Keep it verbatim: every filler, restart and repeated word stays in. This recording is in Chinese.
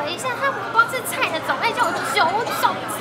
了一下，它光是菜的种类就有九种